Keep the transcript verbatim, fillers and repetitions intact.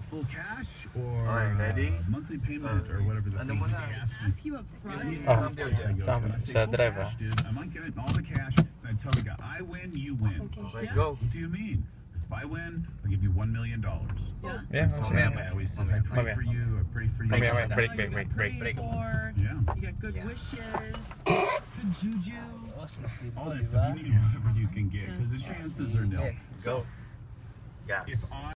full cash or Alright, ready? uh, monthly payment or whatever the Ano thing mo they na? ask me. Ask you up front. Any Oh, place I go to, tama. and I say Sa full drive, cash, ah. dude. I'm not getting all the cash. And I tell the guy, I win, you win. Okay, Yeah. go. What do you mean? If I win, I'll give you one million dollars. Yeah. Yeah, So okay. my I always says, I pray Mamaya. for you, I pray for you. Mamaya, mamaya. Oh, Break, you break, got break, break, prayed break. For, Yeah. you got good Yeah. wishes, good juju. All that stuff. You need whatever you can get because the chances are nil. Okay, go. Gas. If I